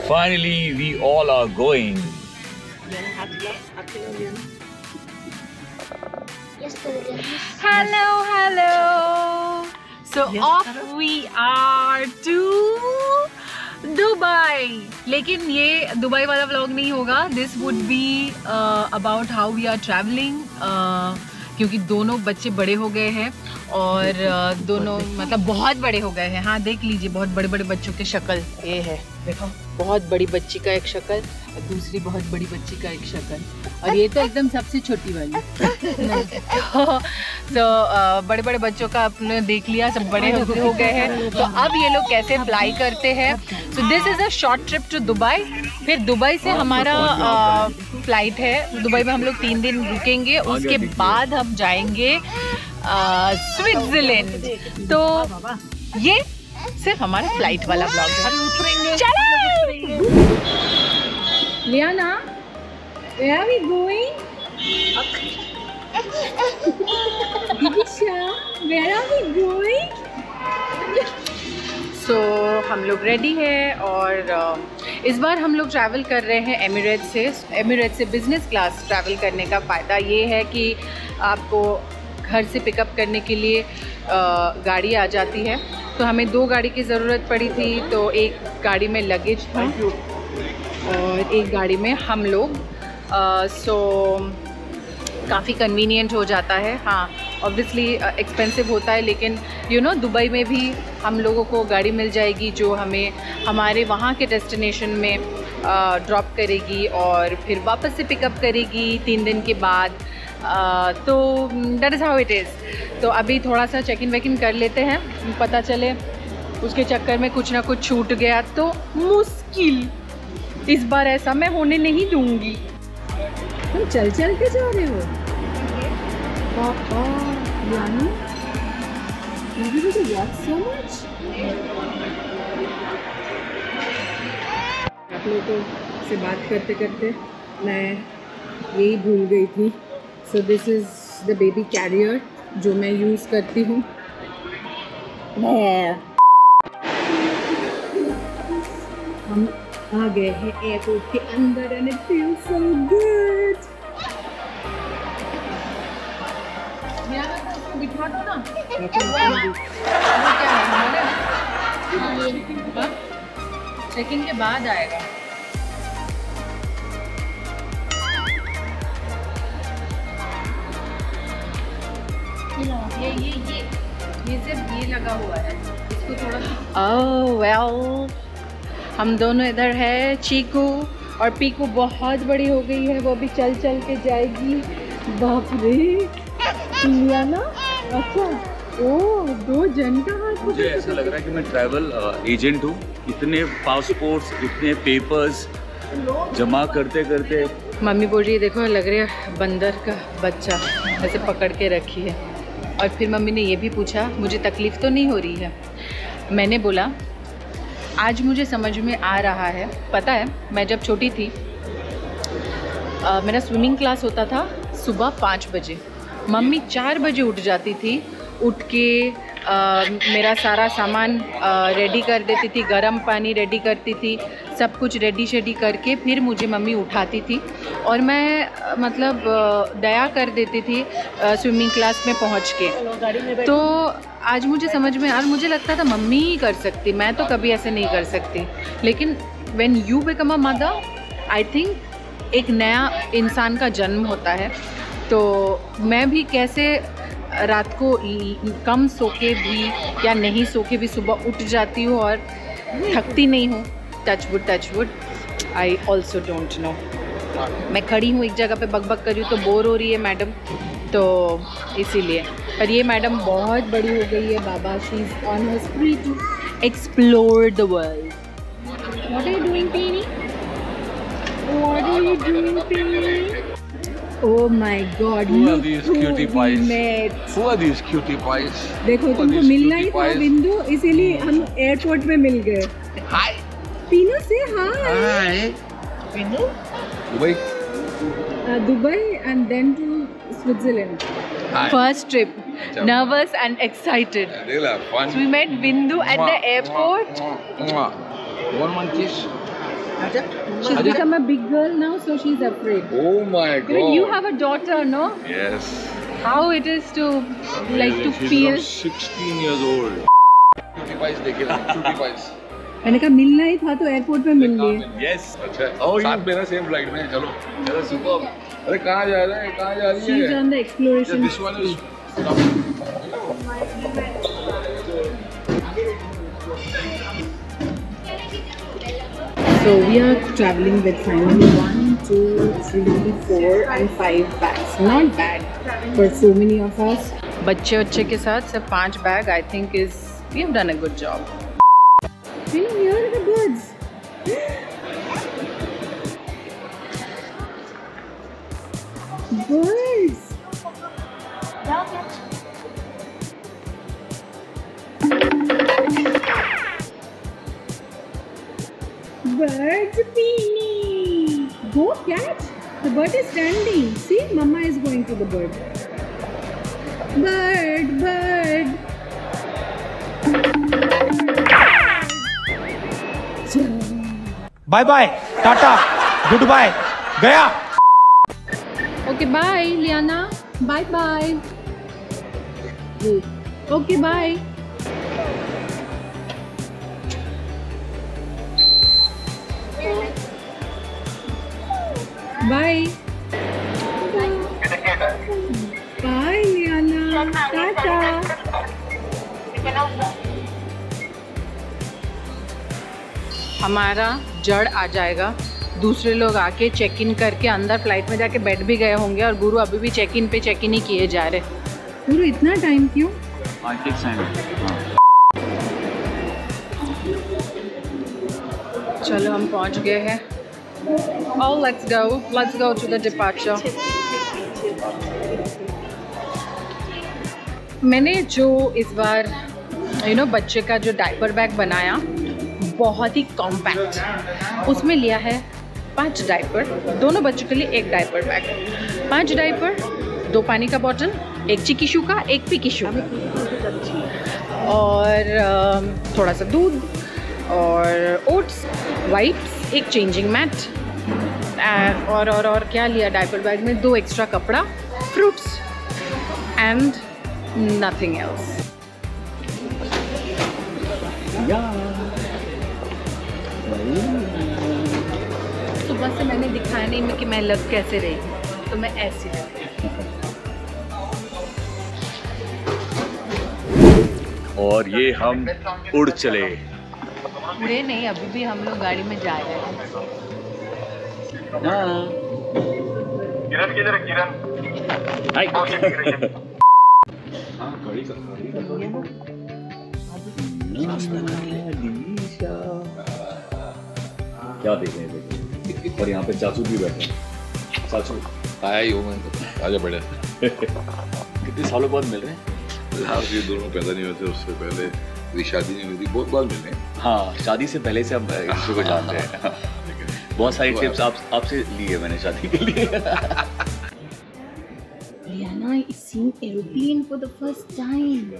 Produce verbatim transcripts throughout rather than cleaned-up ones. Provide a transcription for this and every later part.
Finally, we all are going. Hello, hello. So yes, off hello. We are to Dubai. लेकिन ये Dubai वाला vlog नहीं होगा. This would be uh, about how we are traveling. Uh, क्योंकि दोनों बच्चे बड़े हो गए हैं और दोनों मतलब बहुत बड़े हो गए हैं. हाँ देख लीजिए बहुत बड़े बड़े बच्चों की शक्ल ये है. देखो बहुत बड़ी बच्ची का एक शक्ल और दूसरी बहुत बड़ी बच्ची का एक शक्ल और ये तो एकदम सबसे छोटी वाली. तो बड़े बड़े बच्चों का आपने देख लिया, सब बड़े हो, हो गए हैं. तो अब ये लोग कैसे फ्लाई करते हैं. So this is a short trip to Dubai. फिर दुबई से हमारा फ्लाइट है. दुबई में हम लोग तीन दिन रुकेंगे. उसके बाद हम जाएंगे स्विट्जरलैंड. तो ये सिर्फ हमारा फ्लाइट वाला ब्लॉग है. चलो लियाना, where are we going? Diksha, where are we going? So हम लोग रेडी है और uh, इस बार हम लोग ट्रैवल कर रहे हैं एमिरेट्स से. एमिरेट्स से बिज़नेस क्लास ट्रैवल करने का फ़ायदा ये है कि आपको घर से पिकअप करने के लिए uh, गाड़ी आ जाती है. तो हमें दो गाड़ी की ज़रूरत पड़ी थी. तो एक गाड़ी में लगेज था और एक गाड़ी में हम लोग. सो काफ़ी कन्वीनियंट हो जाता है. हाँ ऑब्वियसली एक्सपेंसिव होता है लेकिन यू नो दुबई में भी हम लोगों को गाड़ी मिल जाएगी जो हमें हमारे वहाँ के डेस्टिनेशन में ड्रॉप uh, करेगी और फिर वापस से पिकअप करेगी तीन दिन के बाद. Uh, तो that is how it is. तो अभी थोड़ा सा चेक इन वेक इन कर लेते हैं. पता चले उसके चक्कर में कुछ ना कुछ छूट गया तो मुश्किल. इस बार ऐसा मैं होने नहीं दूंगी. तुम चल चल के जा रहे हो पापा. यानी so much. आप लोगों से बात करते करते मैं यही भूल गई थी. So this is the baby carrier जो मैं यूज़ करती हूँ. हम आ गए हैं एयरपोर्ट के अंदर and it feels so good. बिठा दो ना. चेकिंग के बाद आएगा. ये ये ये ये सिर्फ ये लगा हुआ है. इसको थोड़ा ओह वेल हम दोनों इधर है. चीकू और पीकू बहुत बड़ी हो गई है. वो भी चल चल के जाएगी. बाप रे लियाना. अच्छा ओह दो जन का हाथ. मुझे ऐसा लग रहा है कि मैं ट्रैवल एजेंट हूँ. इतने पासपोर्ट्स इतने पेपर्स जमा करते करते. मम्मी बोल रही है देखो लग रहा है बंदर का बच्चा ऐसे पकड़ के रखी है. और फिर मम्मी ने ये भी पूछा मुझे तकलीफ़ तो नहीं हो रही है. मैंने बोला आज मुझे समझ में आ रहा है. पता है मैं जब छोटी थी आ, मेरा स्विमिंग क्लास होता था सुबह पाँच बजे. मम्मी चार बजे उठ जाती थी. उठ के आ, मेरा सारा सामान रेडी कर देती थी. गर्म पानी रेडी करती थी. सब कुछ रेडी शेडी करके फिर मुझे मम्मी उठाती थी और मैं मतलब दया कर देती थी स्विमिंग क्लास में पहुंच के. तो आज मुझे समझ में आ. मुझे लगता था मम्मी ही कर सकती, मैं तो कभी ऐसे नहीं कर सकती. लेकिन when you become a mother I think एक नया इंसान का जन्म होता है. तो मैं भी कैसे रात को कम सो के भी या नहीं सो के भी सुबह उठ जाती हूँ और थकती नहीं हूँ. Touch wood touch wood I also don't know. मैं खड़ी हूँ एक जगह पे बक बक कर रही हूँ तो बोर हो रही है मैडम. तो इसीलिए. पर ये मैडम बहुत बड़ी हो गई है बाबा. She is on her spree to explore the world. What are you doing Peeni? What are you doing Peeni? Oh my God! Who are these cutie pies? Who are these cutie pies? देखो तुमको मिलना ही था बिंदु, इसीलिए हम एयरपोर्ट में मिल गए. Hi. पीनू से hi. Hi. पीनू. Dubai. Uh, Dubai and then to Switzerland. Hi. First trip. Nervous and excited. They'll have fun. So we met Bindu at the airport. Mwah. Mwah. One one kiss. She's become a big girl now, so she's afraid. Oh my God! You, know, you have a daughter, no? Yes. How it is to like to She's feel? around sixteen years old. Cutie pies देखे ना, cutie pies. मैंने कहा मिलना ही था तो airport पे मिल लिए. Yes. अच्छा. साथ में ना सेम फ्लाइट में चलो. चलो सुपर. अरे कहाँ जा रहा है? कहाँ जा रही है? She's on the exploration. This one is. So we are traveling with finally one, two, three, four and five bags. Not bad for so many of us. बच्चे बच्चे के साथ सिर्फ पांच bag I think is we have done a good job. Really, here are the birds. Birds. Birds Beanie. Go catch. The bird is standing. See, Mama is going to the bird. Bird, bird. Bye bye, tata, goodbye, गया. Okay, bye, Liana. Bye bye. Okay, bye. Bye. Bye, Liana. Tata. हमारा जड़ आ जाएगा. दूसरे लोग आके check in करके अंदर flight में जाके बैठ भी गए होंगे और गुरु अभी भी चेक इन पे चेक इन ही किए जा रहे. गुरु इतना टाइम क्यों? चलो हम पहुंच गए हैं. Oh, let's go. Let's go to the departure. मैंने जो इस बार यू नो बच्चे का जो डायपर बैग बनाया बहुत ही कॉम्पैक्ट. उसमें लिया है पांच डायपर, दोनों बच्चों के लिए एक डायपर बैग. पांच डायपर, दो पानी का बॉटल, एक चिकीशू का, एक पिकीशू और थोड़ा सा दूध और ओट्स, वाइप्स, एक चेंजिंग मैट और और और क्या लिया डायपर बैग में? दो एक्स्ट्रा कपड़ा, फ्रूट्स एंड नथिंग एल्स. सुबह से मैंने दिखाया नहीं मैं कि मैं लग कैसे रही, तो मैं ऐसी लग. और ये हम उड़ चले. उड़े नहीं, अभी भी हम लोग गाड़ी में जा रहे हैं. किरण किधर है? किरण क्या देख रहे हैं? और यहाँ पे चाचू भी बैठे हैं. चाचू आया ही हो, मैं आजा बैठे. कितने सालों बाद मिल रहे हैं? लास्ट ये दोनों पैदा नहीं हुए थे, उससे पहले मेरी शादी नहीं हुई थी. बहुत बार मिले. हाँ, शादी से पहले से अब एक दूसरे को जानते हैं. बहुत सारी टिप्स आप आपसे ली है मैंने शादी के लिए. Liana is seeing aeroplane for the first time.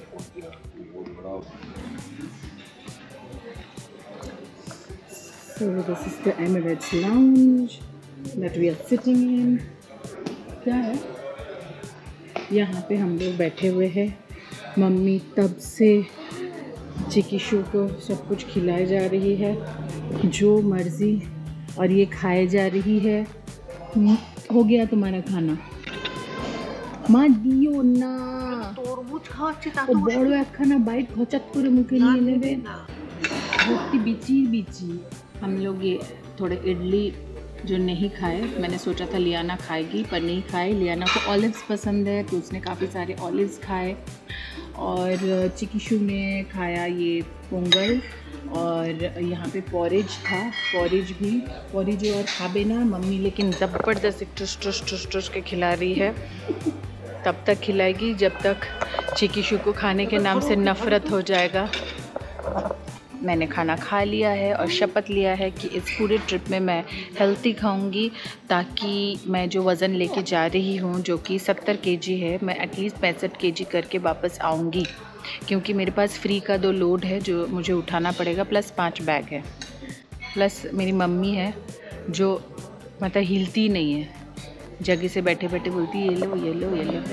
So this is the Emirates lounge that we are sitting in. क्या है? यहाँ पे हम लोग बैठे हुए हैं. मम्मी तब से चिकीशू को सब कुछ खिलाई जा रही है, जो मर्जी, और ये खाए जा रही है. हो गया तुम्हारा खाना? माँ दियो ना. ओ बड़ खाना बाइट खचत करे मुखे लिए लेबे. रोटी बिची बिची. हम लोग ये थोड़े इडली जो नहीं खाए, मैंने सोचा था लियाना खाएगी पर नहीं खाए. लियाना को ऑलिव्स पसंद है तो उसने काफ़ी सारे ऑलिव्स खाए. और चिकीशू ने खाया ये पोंगल. और यहाँ पे पॉरेज था, पॉरेज भी पॉरेज और खाबे ना मम्मी, लेकिन ज़बरदस्त टुस टुस टुस टुस के खिला रही है. तब तक खिलाएगी जब तक चिकीशू को खाने के नाम से नफ़रत हो जाएगा. मैंने खाना खा लिया है और शपथ लिया है कि इस पूरे ट्रिप में मैं हेल्थी खाऊंगी, ताकि मैं जो वज़न लेके जा रही हूँ जो कि सत्तर केजी है, मैं एटलीस्ट पैंसठ केजी करके वापस आऊँगी. क्योंकि मेरे पास फ्री का दो लोड है जो मुझे उठाना पड़ेगा, प्लस पांच बैग है. प्लस मेरी मम्मी है जो मतलब हिलती नहीं है, जगह से बैठे बैठे बोलती है ये लो ये लो ये लो।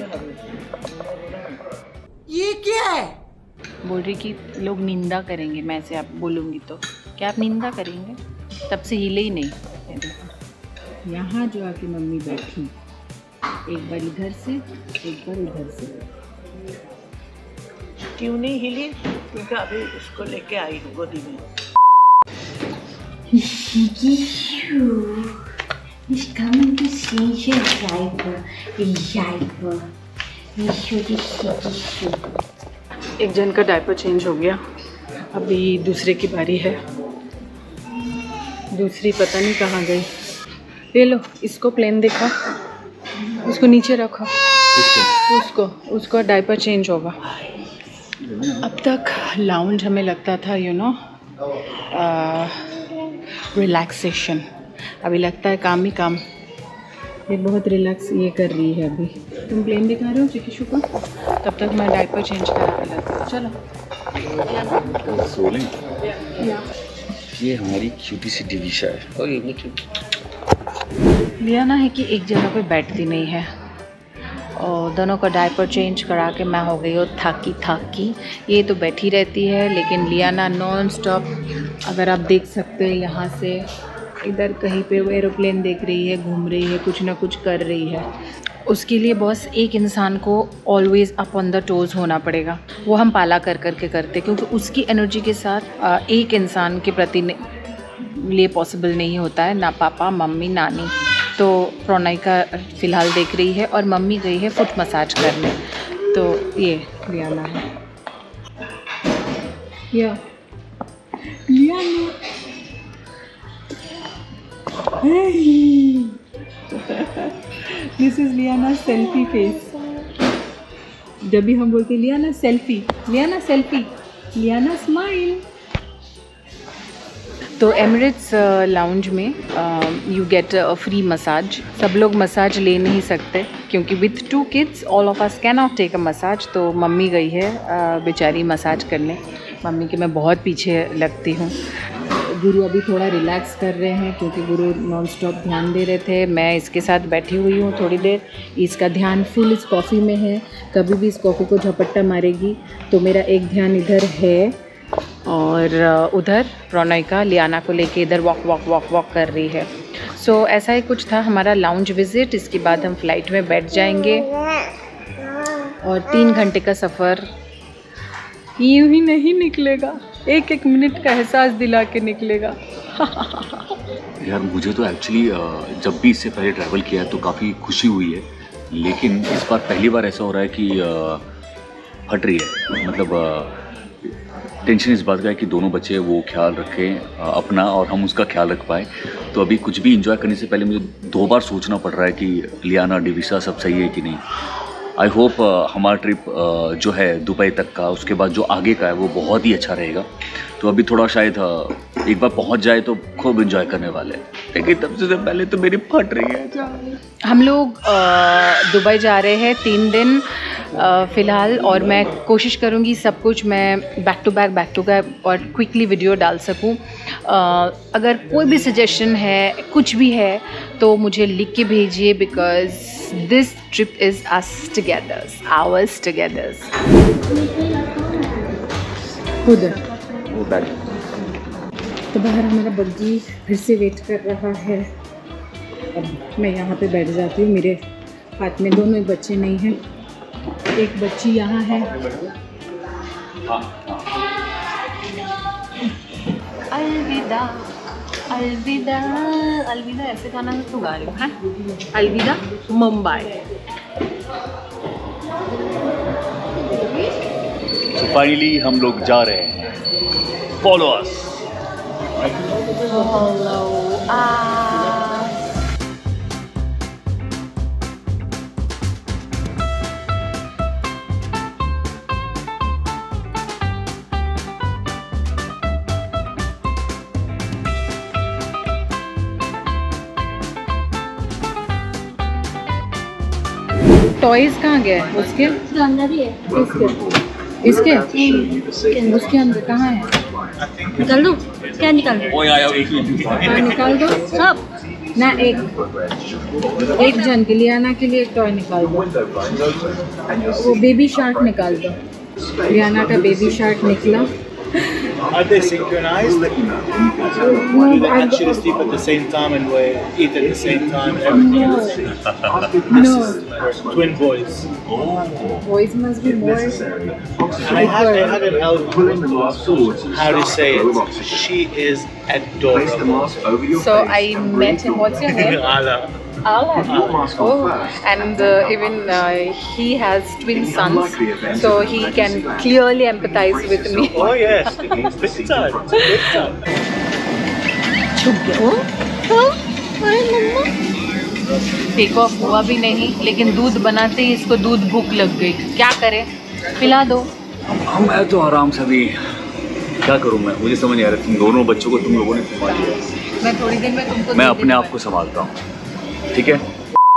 ये क्या है? बोल रही कि लोग निंदा करेंगे मैं से आप बोलूँगी तो। क्या आप निंदा करेंगे? तब से हिले ही नहीं। यहाँ जो आके मम्मी बैठी, एक बार इधर से एक बार उधर से। क्यों नहीं हिली? क्योंकि अभी उसको लेके आई हूँ गोदी में। He's coming to change your diaper. Diaper. एक जन का डायपर चेंज हो गया, अभी दूसरे की बारी है। दूसरी पता नहीं कहाँ गई। ले लो इसको, प्लेन देखा, उसको नीचे रखो। उसको उसको डायपर चेंज होगा। अब तक लाउंज हमें लगता था यू नो रिलैक्सेशन, अभी लगता है काम ही काम। ये बहुत रिलैक्स ये कर रही है अभी। तुम प्लेन दिखा रहे हो चिकिशु को, तब तक मैं डायपर चेंज करा कर लेती हूँ। चलो सोलिंग, ये हमारी क्यूटी सी डिविशा है। और ये लिया ना है कि एक जगह पे बैठती नहीं है, और दोनों का डायपर चेंज करा के मैं हो गई हूँ थाकी थाकी। ये तो बैठी रहती है, लेकिन लियाना नॉन स्टॉप, अगर आप देख सकते हैं यहाँ से इधर कहीं पे वो एरोप्लेन देख रही है, घूम रही है, कुछ ना कुछ कर रही है। उसके लिए बॉस एक इंसान को always up on the toes होना पड़ेगा। वो हम पाला कर कर के करते, क्योंकि उसकी एनर्जी के साथ एक इंसान के प्रति लिए पॉसिबल नहीं होता है, ना पापा मम्मी नानी। तो प्रणय का फ़िलहाल देख रही है, और मम्मी गई है फुट मसाज करने। तो ये लियाना है, या Liana this is Liana selfie face. जब भी हम बोलते Liana selfie, Liana selfie, Liana smile. तो एमिरेट्स लाउंज में you get a free massage. सब लोग मसाज ले नहीं सकते, क्योंकि with two kids all of us can not take a massage. तो मम्मी गई है uh, बेचारी मसाज करने। मम्मी के मैं बहुत पीछे लगती हूँ। गुरु अभी थोड़ा रिलैक्स कर रहे हैं, क्योंकि गुरु नॉन स्टॉप ध्यान दे रहे थे। मैं इसके साथ बैठी हुई हूँ थोड़ी देर, इसका ध्यान फुल इस कॉफ़ी में है। कभी भी इस कॉफ़ी को झपट्टा मारेगी तो मेरा एक ध्यान इधर है, और उधर प्रणय का लियाना को लेके इधर वॉक वॉक वॉक वॉक कर रही है। सो so, ऐसा ही कुछ था हमारा लाउंज विज़िट। इसके बाद हम फ्लाइट में बैठ जाएंगे, और तीन घंटे का सफ़र यूँ ही नहीं निकलेगा, एक एक मिनट का एहसास दिला के निकलेगा। यार मुझे तो एक्चुअली जब भी इससे पहले ट्रैवल किया है तो काफ़ी खुशी हुई है, लेकिन इस बार पहली बार ऐसा हो रहा है कि फट रही है। मतलब टेंशन इस बात का है कि दोनों बच्चे वो ख्याल रखें अपना, और हम उसका ख्याल रख पाए। तो अभी कुछ भी एंजॉय करने से पहले मुझे दो बार सोचना पड़ रहा है कि लियाना डिविशा सब सही है कि नहीं। आई होप uh, हमारा ट्रिप uh, जो है दुबई तक का, उसके बाद जो आगे का है वो बहुत ही अच्छा रहेगा। तो अभी थोड़ा शायद uh, एक बार पहुंच जाए तो खूब एंजॉय करने वाले हैं, लेकिन तब से पहले तो मेरी फट रही है। हम लोग दुबई जा रहे हैं तीन दिन फ़िलहाल, और मैं कोशिश करूँगी सब कुछ मैं back to back back to back और क्विकली वीडियो डाल सकूँ। अगर कोई भी सजेशन है, कुछ भी है, तो मुझे लिख के भेजिए, because this trip is us together, ours together. उधर तो बाहर हमारा बग्गी फिर से वेट कर रहा है। अब मैं यहाँ पे बैठ जाती हूँ। मेरे हाथ में दोनों बच्चे नहीं हैं, एक बच्ची यहाँ है। अलविदा अलविदा अलविदा ऐसे गाना तो गा रही हूँ, है अलविदा मुंबई। तो फाइनली हम लोग जा रहे हैं, follow us. Follow us. Toys कहाँ गए उसके? अंदर ही है। इसके इसके उसके अंदर कहाँ है? निकल दो। क्या निकाल दो? ओए आया एक टॉय निकाल दो सब ना, एक एक जन के लिए, आना के लिए एक टॉय निकाल दो। वो बेबी शार्क निकाल दो। लियाना का बेबी शार्क निकला। Are they synchronized? Do they actually sleep at the same time and we eat at the same time? Everything at the same time. No, Twin boys. boys must be more. I had, I had an elf. How to say it? She is adorable. So I met him. What's your name? Ala. Ala. Oh, and uh, even uh, he has twin sons, so he can clearly empathize with me. Oh yes, big time, big time. Take off हुआ भी नहीं, लेकिन दूध बनाते ही इसको दूध भूख लग गई। क्या करें, पिला दो। हम मैं तो आराम से अभी क्या करूँ मैं, मुझे समझ नहीं आ रहा। तुम दोनों बच्चों को तुम लोगों ने संभाल लिया, मैं थोड़ी देर में तुमको मैं दे अपने देने आप को संभालता हूँ, ठीक है।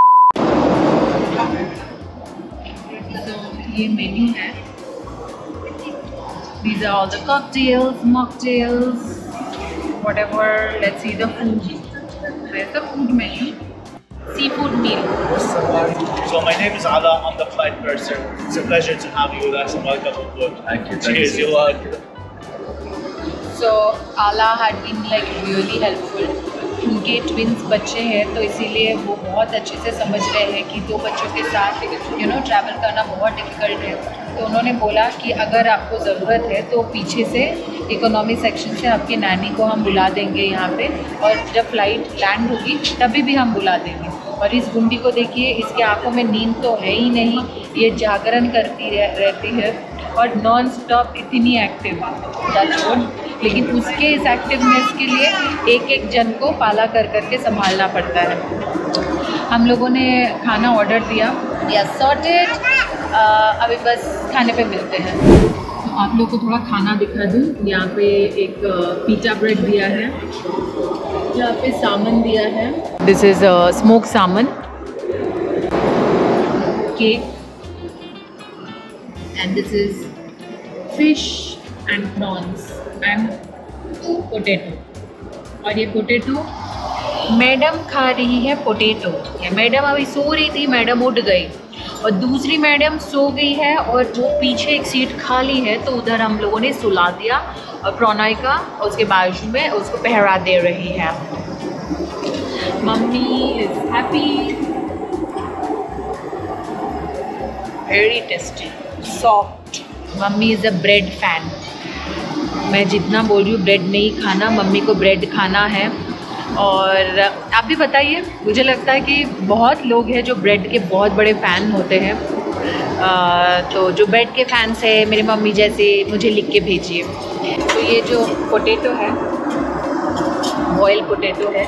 वाली। ये मेन्यू है। These are all the cocktails, mocktails, whatever. Let's see the food. Where's the food menu? Seafood meal. So my name is Ala. I'm the flight purser. It's a pleasure to have you with us and welcome aboard. Thank you. Cheers, you're welcome. So Ala had been like really helpful. उनके twins बच्चे हैं तो इसीलिए वो बहुत अच्छे से समझ रहे हैं कि दो बच्चों के साथ यू नो ट्रैवल करना बहुत डिफ़िकल्ट है। तो उन्होंने बोला कि अगर आपको ज़रूरत है तो पीछे से इकोनॉमी सेक्शन से आपके नानी को हम बुला देंगे यहाँ पे, और जब फ्लाइट लैंड होगी तभी भी हम बुला देंगे। और इस गुंडी को देखिए, इसके आंखों में नींद तो है ही नहीं, ये जागरण करती रह, रहती है और नॉन स्टॉप इतनी एक्टिव है। लेकिन उसके इस एक्टिवनेस के लिए एक एक जन को पाला कर करके संभालना पड़ता है। हम लोगों ने खाना ऑर्डर दिया, या सॉर्टेड, अभी बस खाने पे मिलते हैं। तो आप लोग को थोड़ा खाना दिखा दूँ। यहाँ पे एक पिज़्ज़ा ब्रेड दिया है, यहाँ पे सामन दिया है। This is smoke salmon, cake, and this is fish and prawns and potato. और ये पोटैटो मैडम खा रही है। पोटैटो मैडम अभी सो रही थी, मैडम उठ गई, और दूसरी मैडम सो गई है और वो पीछे एक सीट खाली है तो उधर हम लोगों ने सुला दिया, और प्रणय का उसके बाजू में उसको पहरा दे रही है। Mummy is happy, very tasty, soft. Mummy is a bread fan. मैं जितना बोल रही हूँ ब्रेड नहीं खाना, मम्मी को ब्रेड खाना है। और आप भी बताइए, मुझे लगता है कि बहुत लोग हैं जो ब्रेड के बहुत बड़े फ़ैन होते हैं। आ, तो जो ब्रेड के फैंस हैं मेरी मम्मी जैसे, मुझे लिख के भेजिए। तो ये जो पोटैटो है, बॉयल पोटैटो है,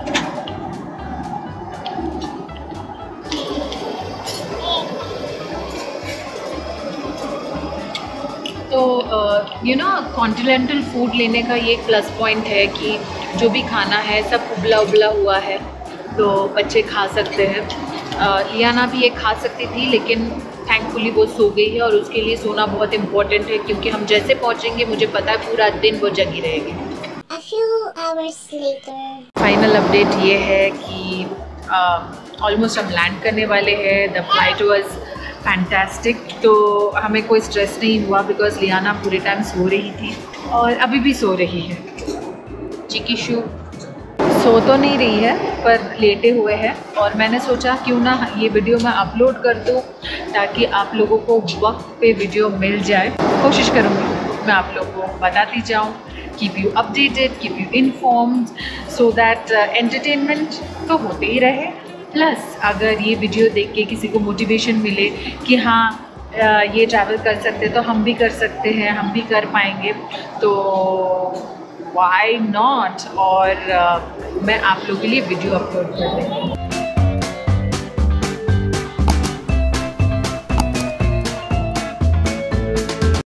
तो यू नो कॉन्टिनेंटल फूड लेने का ये प्लस पॉइंट है कि जो भी खाना है सब उबला उबला हुआ है, तो बच्चे खा सकते हैं। uh, लियाना भी ये खा सकती थी, लेकिन थैंकफुली वो सो गई है, और उसके लिए सोना बहुत इम्पोर्टेंट है, क्योंकि हम जैसे पहुँचेंगे मुझे पता है पूरा दिन वो जगी रहेगी। A few hours later. Final update ये है कि ऑलमोस्ट uh, हम लैंड करने वाले हैं। द फ्लाइट वॉज फैंटास्टिक, तो हमें कोई स्ट्रेस नहीं हुआ बिकॉज लियाना पूरे टाइम सो रही थी और अभी भी सो रही है। चिकीशु सो तो नहीं रही है पर लेटे हुए हैं, और मैंने सोचा क्यों ना ये वीडियो मैं अपलोड कर दूँ ताकि आप लोगों को वक्त पे वीडियो मिल जाए। कोशिश करूँगी मैं आप लोगों को बताती जाऊँ, keep you updated, keep you informed, so that entertainment तो होते ही रहे, प्लस अगर ये वीडियो देख के किसी को मोटिवेशन मिले कि हाँ ये ट्रैवल कर सकते तो हम भी कर सकते हैं, हम भी कर पाएंगे, तो व्हाई नॉट। और uh, मैं आप लोगों के लिए वीडियो अपलोड कर दूँगी।